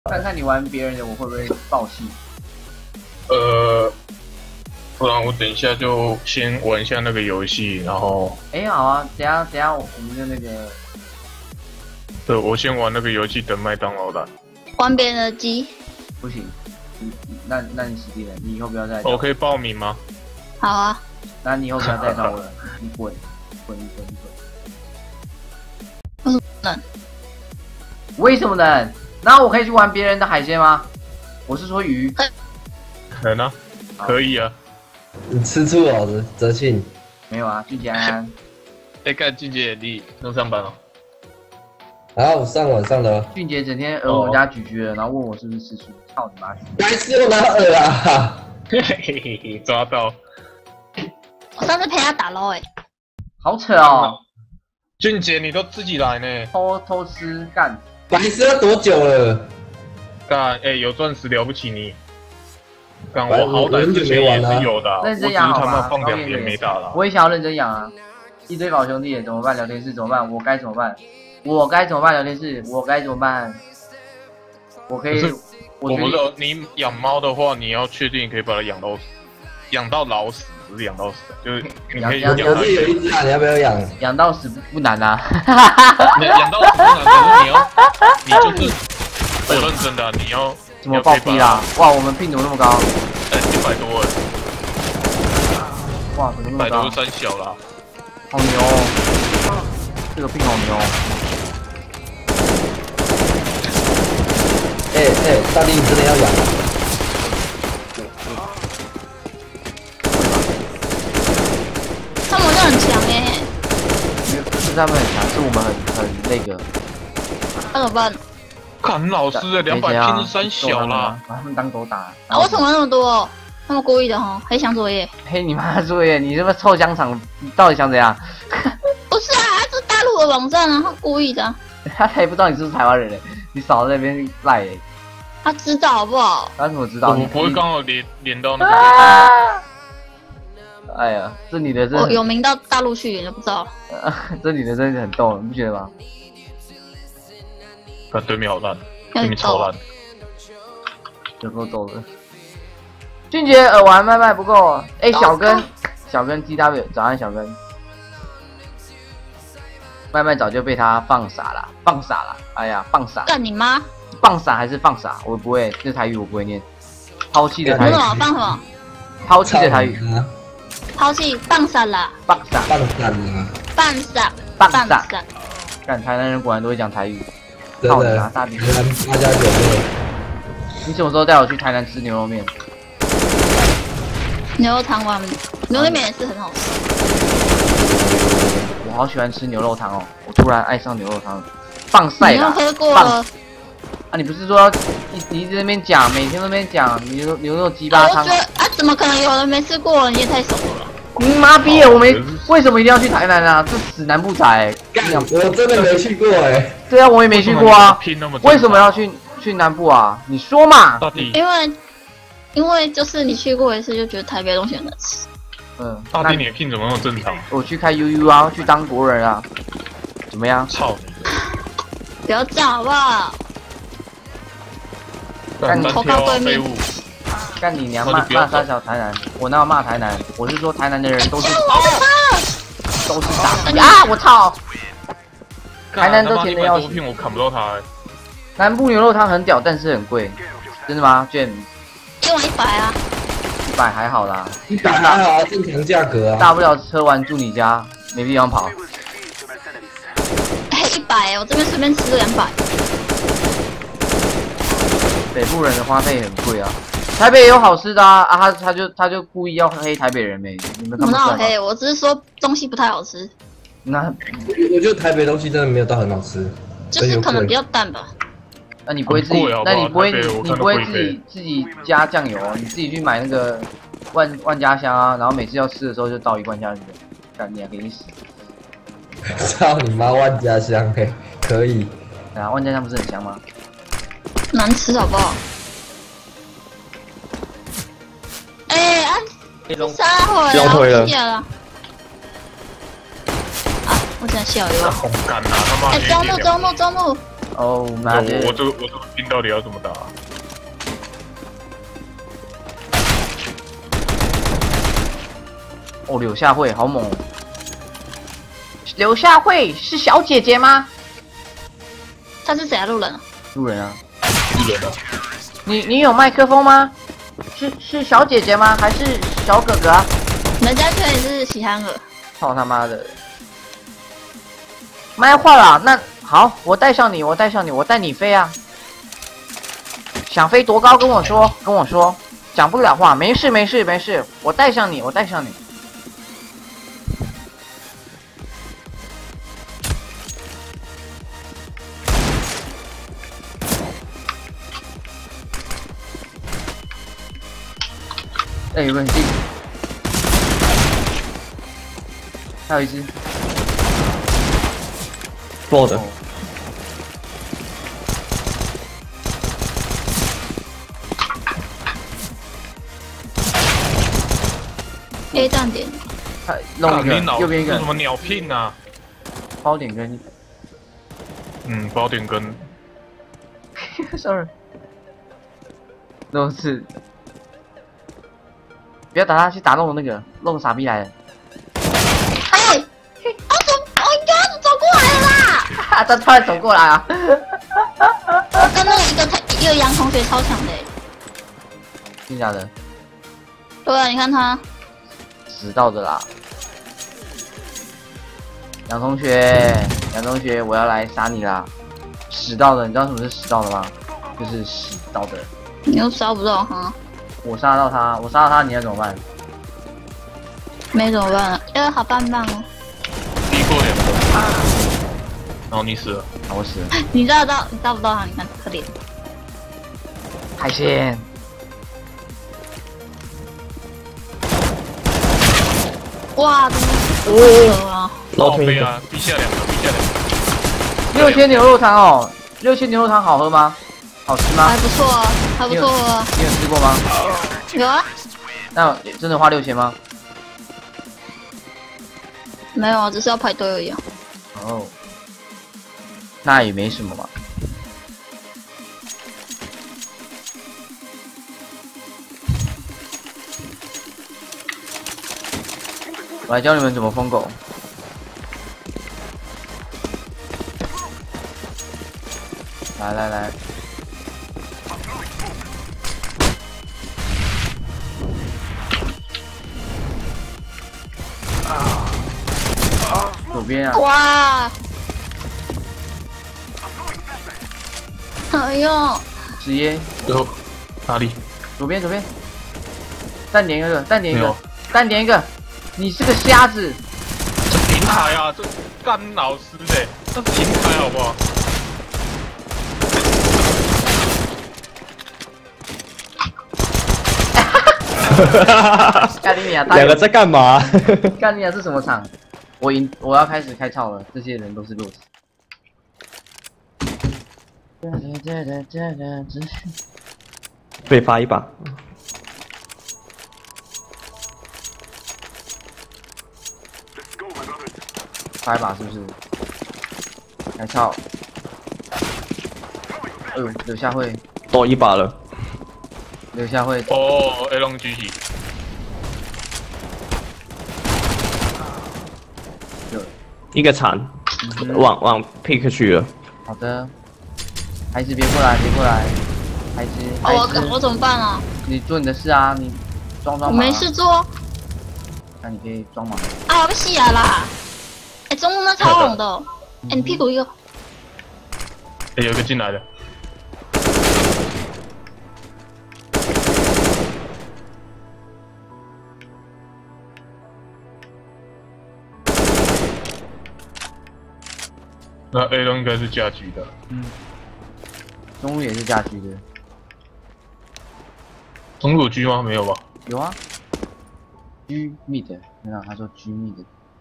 看看你玩别人的，我会不会爆气？ 不然我等一下就先玩一下那个游戏，然后好啊，等一下我们就那个， 对，我先玩那个游戏，等麦当劳的。 关别人的机。 不行，那你死定了，你以后不要再。 我可以报名吗？ 好啊。 那你以后不要再找我了，你滚！ 为什么能？ 为什么能？那我可以去玩别人的海鲜吗？我是说鱼。 能啊，可以啊。 你吃醋哦，泽庆。 没有啊，俊杰安安。 干俊杰，你能上班哦？ 啊，我上晚上的。 俊杰整天我们家咀嚼了，然后问我是不是吃素，操你妈！ 白痴，我哪有啊？ 嘿嘿嘿，抓到。 我上次陪他打 LOL 好扯哦。 俊杰，你都自己来呢？ 偷吃干。 白痴要多久了？ 干，有钻石了不起你。干，我好歹之前也是有的， 认真养好我只是他妈吧。 放2年没打了。 我也想要认真养啊！一堆老兄弟怎么办？聊天室怎么办？我该怎么办？我该怎么办？聊天室我该怎么办？我可以， 我不是你养猫的话，你要确定可以把它养到老死，不是养到死，就是你可以养到。 有一只啊，你要不要养？ 养到死不难啊。 养到死不难，可是你就是我认真的，你要怎么爆逼啦？哇，我们聘怎么那么高 ？100多哇，怎么那么高？ 100多3小啦， 好牛哦！这个聘好牛。 大弟，你真的要养啊？ 他们就很强不是他们很强，是我们很那个。 那怎么办？ 看老师的200拼是3小啦， 把他们当狗打。 啊，为什么那么多？他们故意的哈，黑箱作业。 嘿，你妈作业！你这么臭香肠，你到底想怎样？ 不是啊，这是大陆的网站啊，他故意的。 他也不知道你是不是台湾人嘞，你少在那边赖嘞。 他知道好不好？ 他怎么知道？ 我不会刚好连到那个。 哎呀，这女的真我有名到大陆去，你都不知道。 这女的真的很逗，你不觉得吗？ 看对面好烂，对面超烂， 有够逗的。俊杰耳环麦麦不够，小根 TW 早安小根，麦麦早就被他放傻了，哎呀放傻。 干你妈！ 放傻还是放傻？我不会，这台语我不会念。抛弃的台语。 放什么？ 抛弃的台语。 抛弃放傻啦！ 放傻。 放傻。 干台南人果然都会讲台语。 真的。 大饼。 8+9妹。 你什么时候带我去台南吃牛肉面？ 牛肉汤吗？牛肉面也是很好吃。 我好喜欢吃牛肉汤哦！我突然爱上牛肉汤。放晒啦！ 你有喝过了？ 啊，你不是说你一直在那边讲，每天都在那边讲牛肉鸡巴汤？ 怎么可能有人没吃过？你也太熟了。 你妈逼！我没为什么一定要去台南啊？这死南部仔！ 我真的没去过哎。 对啊，我也没去过啊。为什么要去南部啊？你说嘛？ 因为就是你去过一次，就觉得台北东西很难吃。 大弟，你的聘怎么那么正常？ 我去开 UU 啊，去当国人啊，怎么样？ 操你！ 不要这样好不好？ 干你投靠对面！ 干你娘！骂三小台南，我哪有骂台南？我是说台南的人都是傻逼啊！我操！台南都甜的要死。 我砍不到他。 南部牛肉汤很屌，但是很贵，真的吗 ？Jam， 一碗100啊 ！100还好啦 ，100还好啊，正常价格啊。 大不了车完住你家，没地方跑。 100，我这边随便吃200。 北部人的花费很贵啊，台北也有好吃的啊！他就故意要黑台北人没？你们看不出来吗？ 黑，我只是说东西不太好吃。 那我觉得台北东西真的没有到很好吃， 就是可能比较淡吧。 那你不会自己？那你不会自己加酱油啊？你自己去买那个万家香啊，然后每次要吃的时候就倒1罐下去，干你啊，给你死！ 操你妈万家香嘿，可以。 啊，万家香不是很香吗？ 难吃好不好？杀回腰推了。 啊，我真的笑了。 红干啊！他妈！ 中路。 哦妈的！ 我这个兵到底要怎么打？ 哦，柳下惠好猛！柳下惠是小姐姐吗？ 他是谁啊？路人啊？ 路人啊！ 路人啊！ 你有麦克风吗？是小姐姐吗？还是小哥哥啊？ 人家确实是喜憨儿。 操他妈的！麦坏了，那好，我带上你，我带你飞啊！想飞多高？跟我说，讲不了话，没事，我带上你。哎，有个很近，还有一只。 爆的。 A 站点， 弄一个，右边一个。 什么鸟聘啊？ 包点跟。 包点跟。 Sorry。都是。不要打他，去打弄那个傻逼来了。 哎，你走过来了啦！ 他突然走过来啊！ 我跟那一个杨同学超强的。 真假的？ 对啊，你看他。 迟到的啦。杨同学，我要来杀你啦！迟到的，你知道什么是迟到的吗？就是迟到的。 你又杀不到哈。 我杀到他，你要怎么办？ 没怎么办了，好棒棒哦！ 逼过2个，然后你死了， 我死了。 你抓不到他？你看可怜。 海鲜。 哇，真的是啊！ 老推啊，逼下2个。 6000牛肉汤哦，6000牛肉汤好喝吗？好吃吗？ 还不错啊，还不错啊。 你有吃过吗？ 有啊。 那真的花6000吗？ 没有啊，只是要排队而已啊。 哦，那也没什么嘛。我来教你们怎么疯狗。来。左边啊！ 哇！哎呦！ 直接哪里？ 左边。单点一个，你是个瞎子！ 这平台啊，这干老师的，这平台好不好？ 干你娘！ 两个在干嘛？ 干你娘是什么场？我要开始开操了，这些人都是弱智。 被罚一把。 发一把是不是？开操！哎呦，柳下惠多一把了。 柳下惠哦 ，A 龙举起。 一个铲，往 pick 去了。 好的，孩子别过来，孩子。 我怎么办啊？ 你做你的事啊，你装忙。 我没事做。 那你可以装忙。 啊，我被吸来啦！哎，中路那超红的。哎，你屁股一个。 哎，有一个进来的。那 A 龙应该是架局的。 中路也是架局的。 中路有狙吗？没有吧？ 有啊。G mid， 没有，他说 G mid。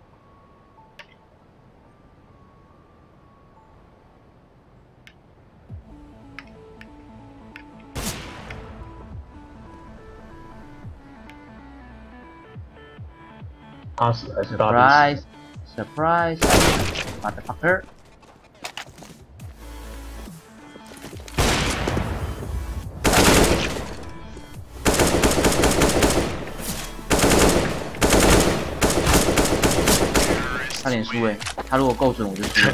他死还是大 ？Surprise， motherfucker！ 点输哎，他如果够准我就输了。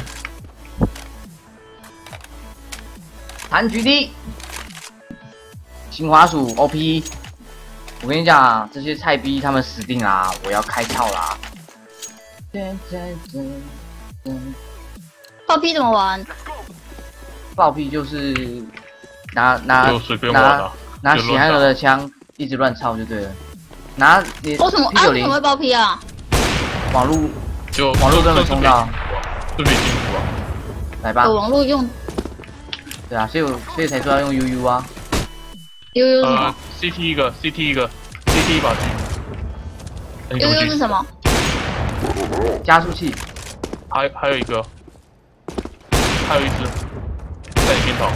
残局地，新滑鼠 OP， 我跟你讲，这些菜逼他们死定啦！我要开炮啦！ 爆屁怎么玩？ 爆屁就是拿喜憨儿的枪一直乱操就对了。拿你为什么为什么会爆屁啊？ 网路根本冲到， 就没进步啊。 来吧。 有网路用。 对啊，所以才说要用 UU 啊。 UU 是什么 ？CT 一个 CT 一把狙。 UU 是什么？ 加速器。 还有一个，还有一只在你边头。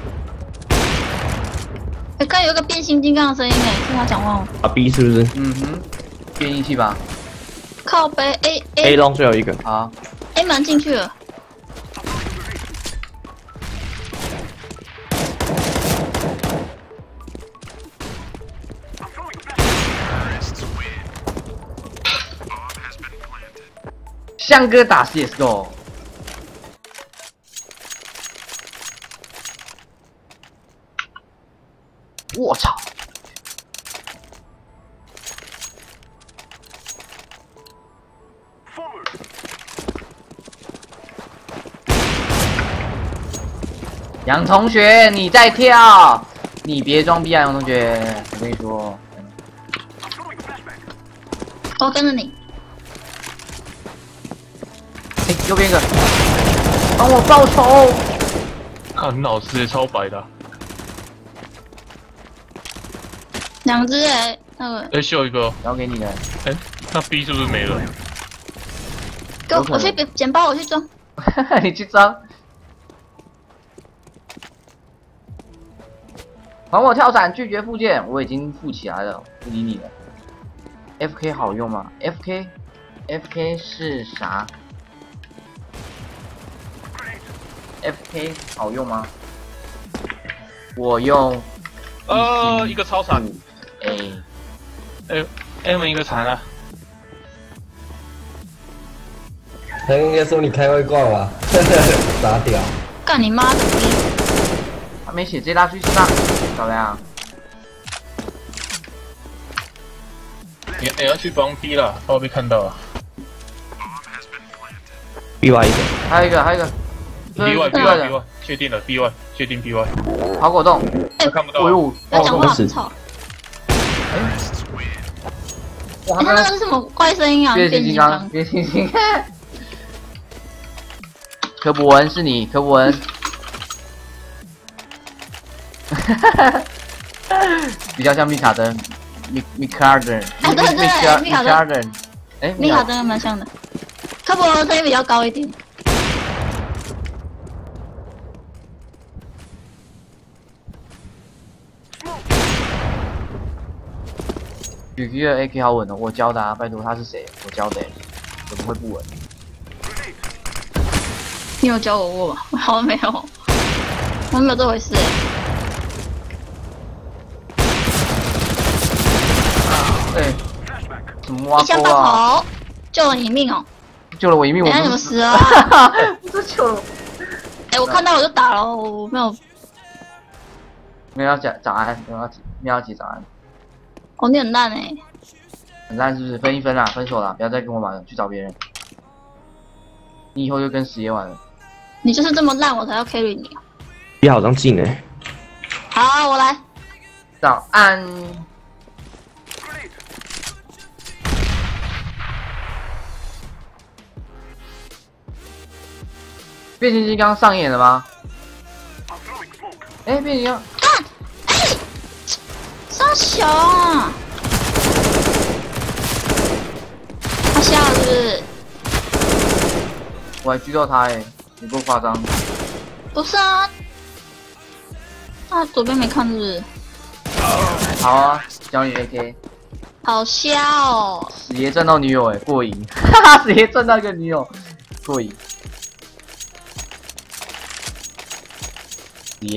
刚有一个变形金刚的声音哎，听他讲话吗？ 啊 B 是不是？ 嗯哼，变异器吧。 靠背 A 龙最后一个。 好。 A 门进去了。 香哥打 CSGO。我操！杨同学，你在跳，你别装逼啊，杨同学！我跟你说， 我跟着你。 右边一个，帮我报仇！ 看老师也超白的、啊。 两只哎，那个。 秀一个， 交给你的。 那 B 是不是没了？ 给我去捡包，我去装。 你去装。还我跳伞，拒绝附件，我已经附起来了，不理你了。FK 好用吗 ？FK 是啥？FK 好用吗？我用一个超闪 A 们一个残了。 他应该说你开外挂吧？傻屌！ 干你妈的逼！ 他没写这拉去上，漂亮。 你要去帮 B 了，怕我被看到了。 BY 一个， 还有一个。 BY，确定了 BY， 确定 BY。 跑果冻， 看不到。 哎呦， 要讲话，操！ 哇， 他那个是什么怪声音啊？ 变形金刚，变形金刚。柯博文是你，柯博文。比较像密卡登，密卡登。 啊，对，密卡登。 哎， 密卡登蛮像的。柯博文声音比较高一点。 许基的 AK 好稳哦，我教的啊，拜托他是谁？我教的，怎么会不稳？ 你有教我过吗？好像没有，我没有这回事哎。怎么挖沟啊？ 一枪爆头，救了你一命哦！ 救了我一命，我怎么死啊？ 这救了我！ 哎，我看到我就打了，我没有。 没有要讲早安，没有要提早安。 哦，你很烂哎！ 很烂是不是？分一分啦，分手啦，不要再跟我玩了，去找别人。你以后就跟史爷玩了。 你就是这么烂，我才要 carry 你。 你好像进哎。 好，我来。 早安。变形金刚上演了吗？哎，变形金刚。 干！哎，傻小啊！他下了是不是？ 我还狙到他哎，你够夸张。 不是啊，他左边没看是不是？ 好啊，教你 AK。 好瞎哦！ 史爷赚到女友哎，过瘾！哈哈，史爷赚到一个女友，过瘾。